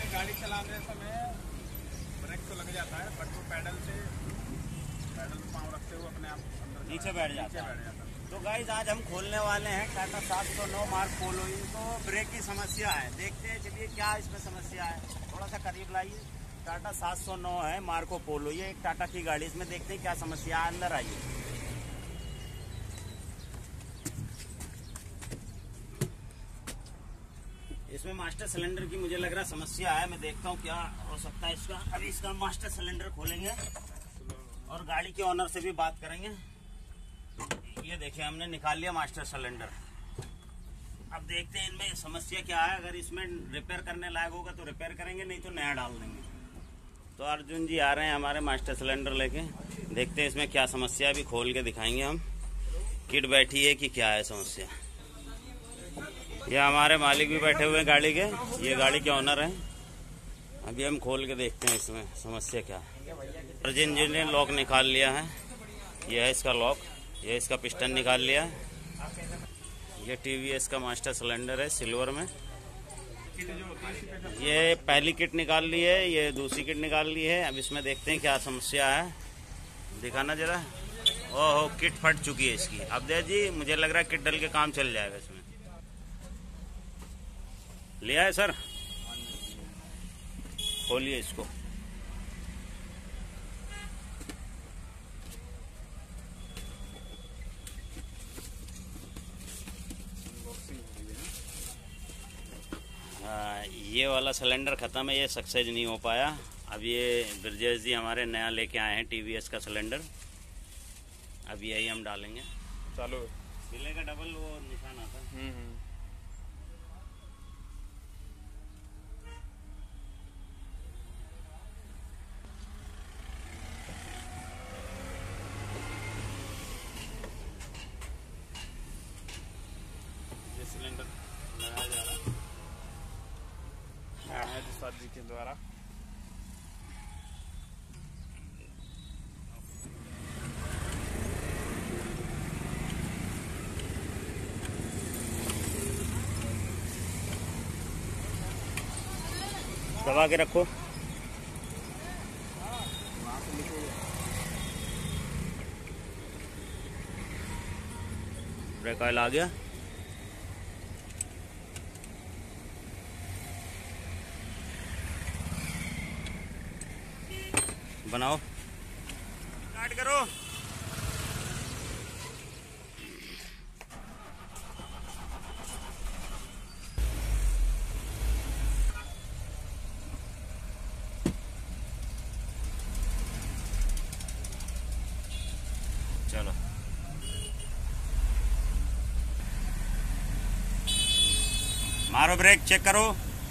गाड़ी चलाने समय ब्रेक तो लग जाता है, बट वो पैडल पाँव रखते हुए अपने आप अंदर नीचे बैठ जाता है। तो गाइस आज हम खोलने वाले हैं टाटा 709 मार्क पोलो। इनको ब्रेक की समस्या है, देखते हैं चलिए क्या इसमें समस्या है। थोड़ा सा करीब लाइए। टाटा 709 है मार्को पोलो, ये एक टाटा की गाड़ी, इसमें देखते हैं क्या समस्या है। अंदर आइए। इसमें मास्टर सिलेंडर की मुझे लग रहा समस्या है, मैं देखता हूँ क्या हो सकता है इसका। अभी इसका मास्टर सिलेंडर खोलेंगे और गाड़ी के ओनर से भी बात करेंगे। ये देखिए हमने निकाल लिया मास्टर सिलेंडर। अब देखते हैं इनमें समस्या क्या है। अगर इसमें रिपेयर करने लायक होगा तो रिपेयर करेंगे, नहीं तो नया डाल देंगे। तो अर्जुन जी आ रहे हैं हमारे मास्टर सिलेंडर लेके, देखते हैं इसमें क्या समस्या है। अभी खोल के दिखाएंगे हम। किट बैठी है कि क्या है समस्या। ये हमारे मालिक भी बैठे हुए हैं गाड़ी के, ये गाड़ी के ओनर हैं। अभी हम खोल के देखते हैं इसमें समस्या क्या है। अर्जुन जी ने लॉक निकाल लिया है, यह है इसका लॉक, ये इसका पिस्टन निकाल लिया। ये टीवीएस का मास्टर सिलेंडर है सिल्वर में। ये पहली किट निकाल ली है, ये दूसरी किट निकाल ली है। अब इसमें देखते हैं क्या समस्या है, दिखाना जरा। ओहो, किट फट चुकी है इसकी। अब दे जी, मुझे लग रहा है किट डल के काम चल जाएगा इसमें। लिया है सर, खोलिए इसको। ये वाला सिलेंडर ख़त्म है, ये सक्सेस नहीं हो पाया। अब ये ब्रजेश जी हमारे नया लेके आए हैं टीवीएस का सिलेंडर। अब यही हम डालेंगे। चालू सिले का डबल वो निशान आता है। ये सिलेंडर लगाया जा रहा है जी के द्वारा। दबा के रखो। ब्रेक ऑयल आ गया। बनाओ, स्टार्ट करो। चलो, मारो ब्रेक, चेक करो।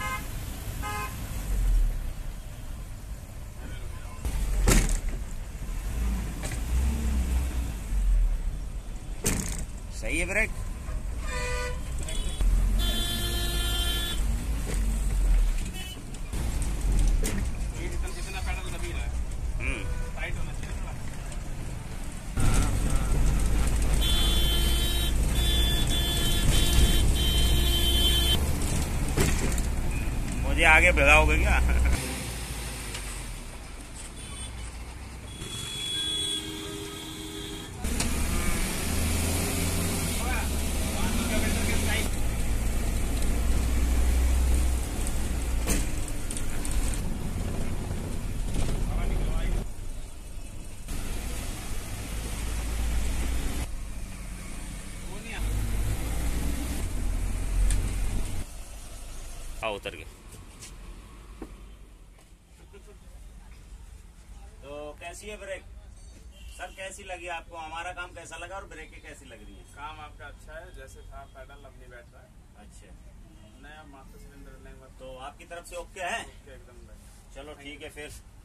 सही है ब्रेक। जितना पैडल दबी रहा है, टाइट होना चाहिए थोड़ा। मुझे आगे भगाओगे क्या? हाँ, उतर गए। तो कैसी है ब्रेक सर, कैसी लगी आपको? हमारा काम कैसा लगा और ब्रेकें कैसी लग रही है? काम आपका अच्छा है, जैसे था पैडल अब नहीं बैठ रहा है। अच्छा, नया मास्टर सिलेंडर लेंगे तो आपकी तरफ से ओके है? एकदम। चलो ठीक है फिर।